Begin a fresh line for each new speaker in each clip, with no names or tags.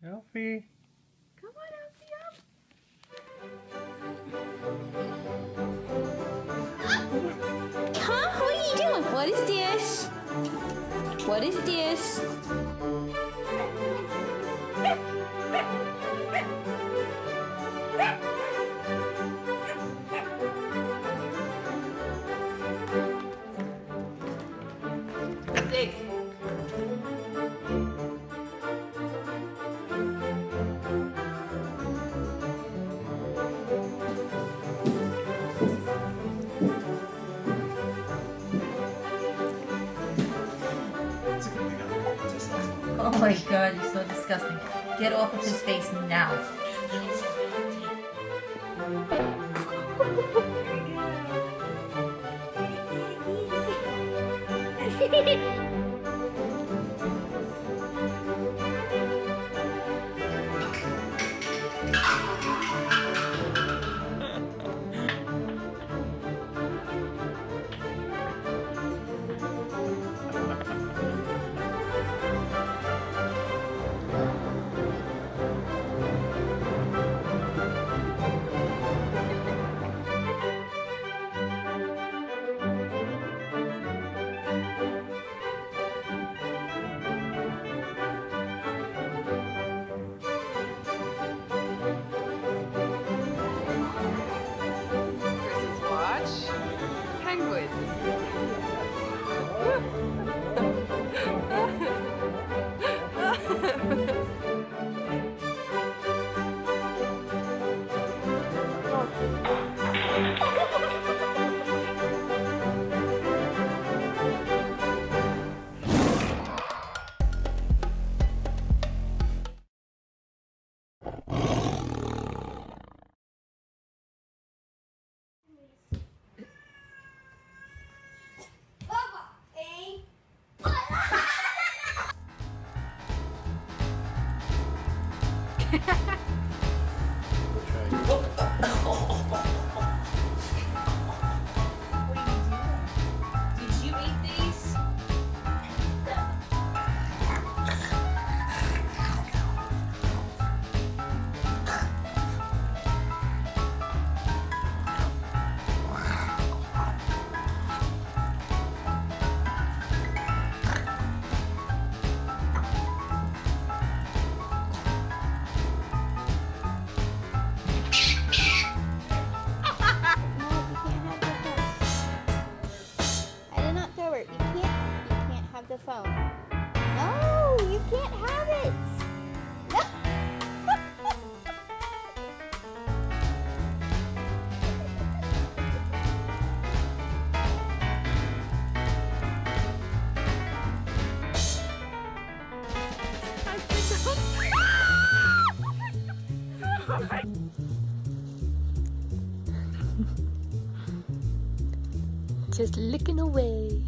Alfie.
Come on, Alfie, up. Huh? What are you doing? What is this? What is this? Zig. Oh my god, you're so disgusting. Get off of his face now.
The phone. No, you can't have it. No.
Just licking away.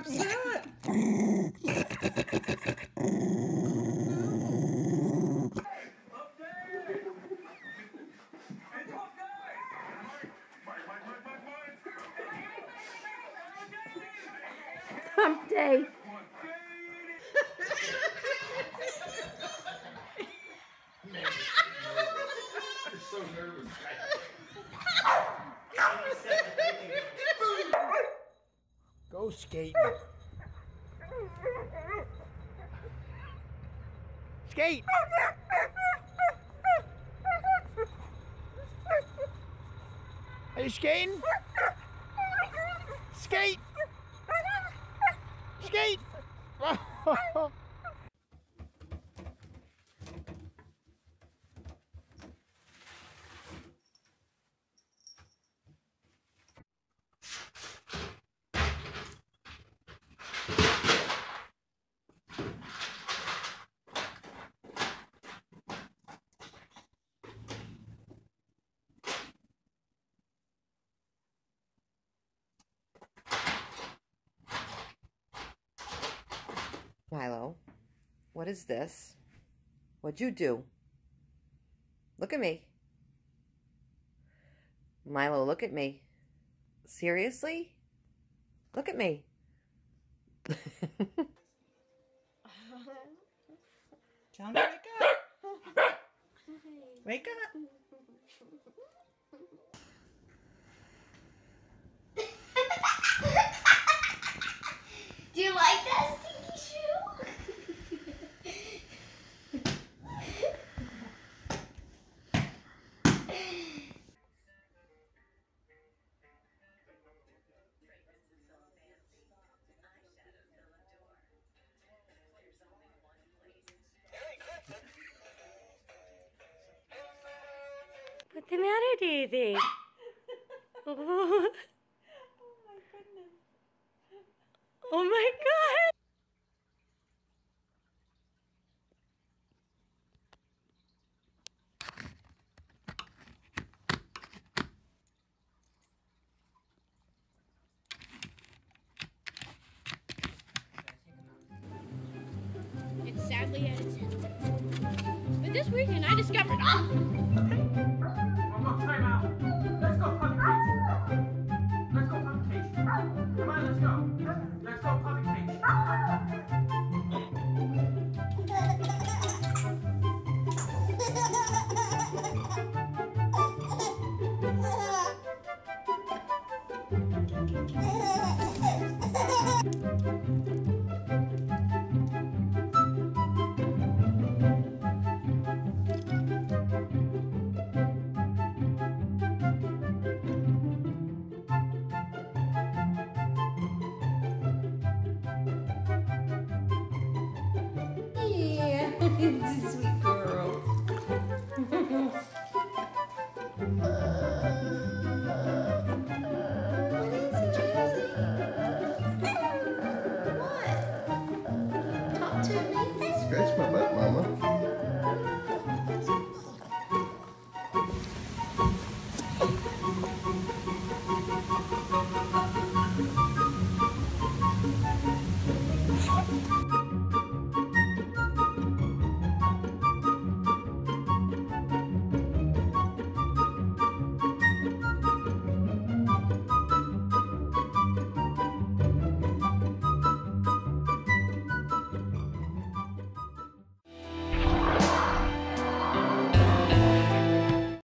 Hump day.
So nervous. Go skating. Skate. Are you skating? Skate. Skate.
Milo, what is this? What'd you do? Look at me. Milo, look at me. Seriously? Look at me.
John, wake up. Wake up.
Do you like that stinky shoe?
What's the matter, Daisy? Oh
my goodness.
my God!
It's sadly at its end. But this weekend I discovered. Oh!
Time out. Let's go publication. Let's go publication. Come on, let's go. Let's go publication.
Yeah, it's a sweet girl.